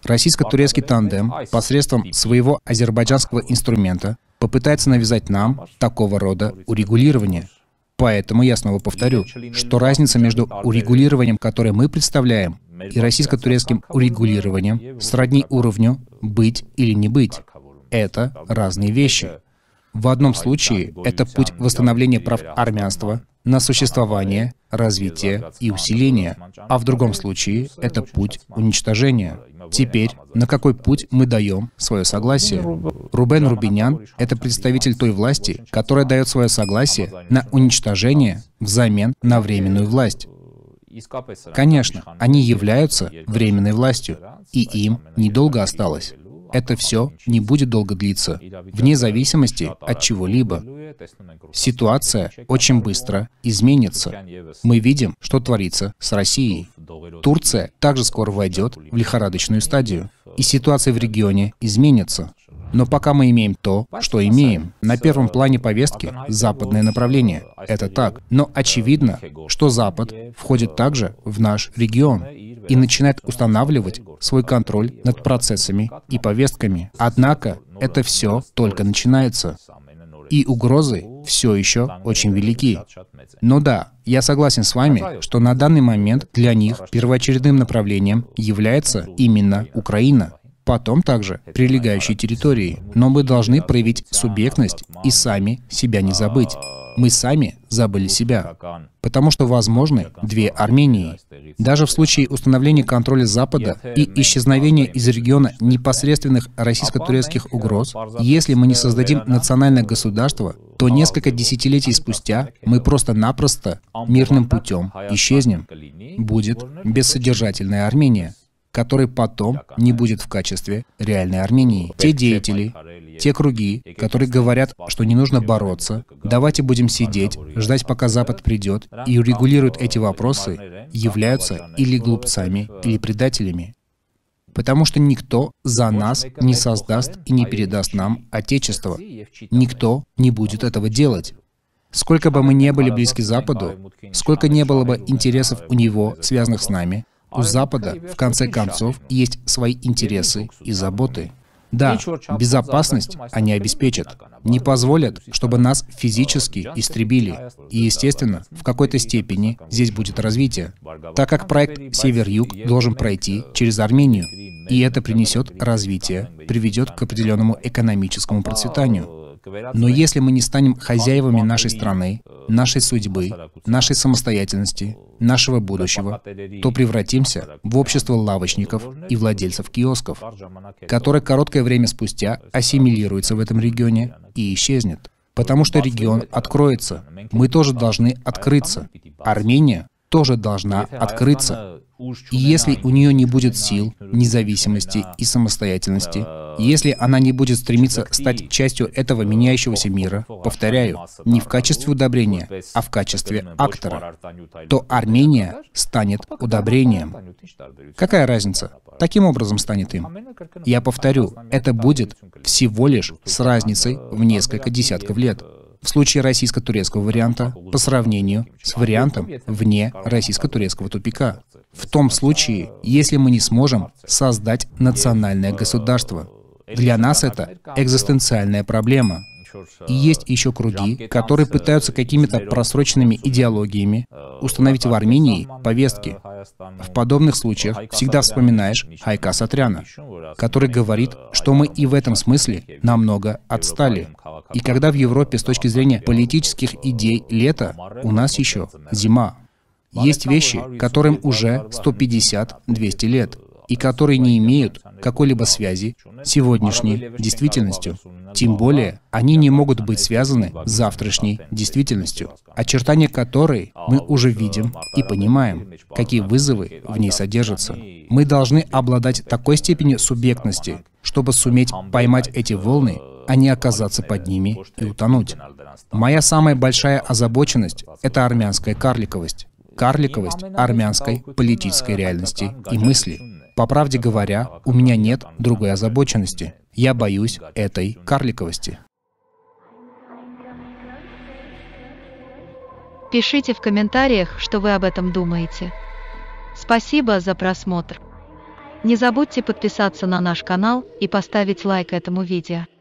Российско-турецкий тандем посредством своего азербайджанского инструмента попытается навязать нам такого рода урегулирование. Поэтому я снова повторю, что разница между урегулированием, которое мы представляем, и российско-турецким урегулированием сродни уровню «быть или не быть». Это разные вещи. В одном случае это путь восстановления прав армянства на существование, развитие и усиление, а в другом случае это путь уничтожения. Теперь, на какой путь мы даем свое согласие? Рубен Рубинян — это представитель той власти, которая дает свое согласие на уничтожение взамен на временную власть. Конечно, они являются временной властью, и им недолго осталось. Это все не будет долго длиться, вне зависимости от чего-либо. Ситуация очень быстро изменится. Мы видим, что творится с Россией. Турция также скоро войдет в лихорадочную стадию, и ситуация в регионе изменится. Но пока мы имеем то, что имеем. На первом плане повестки западное направление. Это так. Но очевидно, что Запад входит также в наш регион и начинает устанавливать свой контроль над процессами и повестками. Однако это все только начинается. И угрозы все еще очень велики. Но да, я согласен с вами, что на данный момент для них первоочередным направлением является именно Украина. Потом также прилегающие территории. Но мы должны проявить субъектность и сами себя не забыть. Мы сами забыли себя. Потому что возможны две Армении. Даже в случае установления контроля Запада и исчезновения из региона непосредственных российско-турецких угроз, если мы не создадим национальное государство, то несколько десятилетий спустя мы просто-напросто мирным путем исчезнем. Будет бессодержательная Армения, которой потом не будет в качестве реальной Армении. Те деятели, те круги, которые говорят, что не нужно бороться, давайте будем сидеть, ждать, пока Запад придет и урегулирует эти вопросы, являются или глупцами, или предателями. Потому что никто за нас не создаст и не передаст нам Отечество. Никто не будет этого делать. Сколько бы мы не были близки Западу, сколько не было бы интересов у него, связанных с нами, у Запада, в конце концов, есть свои интересы и заботы. Да, безопасность они обеспечат, не позволят, чтобы нас физически истребили. И, естественно, в какой-то степени здесь будет развитие, так как проект «Север-Юг» должен пройти через Армению, и это принесет развитие, приведет к определенному экономическому процветанию. Но если мы не станем хозяевами нашей страны, нашей судьбы, нашей самостоятельности, нашего будущего, то превратимся в общество лавочников и владельцев киосков, которое короткое время спустя ассимилируется в этом регионе и исчезнет. Потому что регион откроется. Мы тоже должны открыться. Армения тоже должна открыться. И если у нее не будет сил, независимости и самостоятельности, если она не будет стремиться стать частью этого меняющегося мира, повторяю, не в качестве удобрения, а в качестве актора, то Армения станет удобрением. Какая разница? Таким образом станет им. Я повторю, это будет всего лишь с разницей в несколько десятков лет. В случае российско-турецкого варианта по сравнению с вариантом вне российско-турецкого тупика. В том случае, если мы не сможем создать национальное государство. Для нас это экзистенциальная проблема. И есть еще круги, которые пытаются какими-то просроченными идеологиями установить в Армении повестки. В подобных случаях всегда вспоминаешь Хайка Сатряна, который говорит, что мы и в этом смысле намного отстали. И когда в Европе с точки зрения политических идей лето, у нас еще зима. Есть вещи, которым уже 150-200 лет, и которые не имеют какой-либо связи с сегодняшней действительностью. Тем более, они не могут быть связаны с завтрашней действительностью, очертания которой мы уже видим и понимаем, какие вызовы в ней содержатся. Мы должны обладать такой степенью субъектности, чтобы суметь поймать эти волны, а не оказаться под ними и утонуть. Моя самая большая озабоченность — это армянская карликовость. Карликовость армянской политической реальности и мысли. По правде говоря, у меня нет другой озабоченности. Я боюсь этой карликовости. Пишите в комментариях, что вы об этом думаете. Спасибо за просмотр. Не забудьте подписаться на наш канал и поставить лайк этому видео.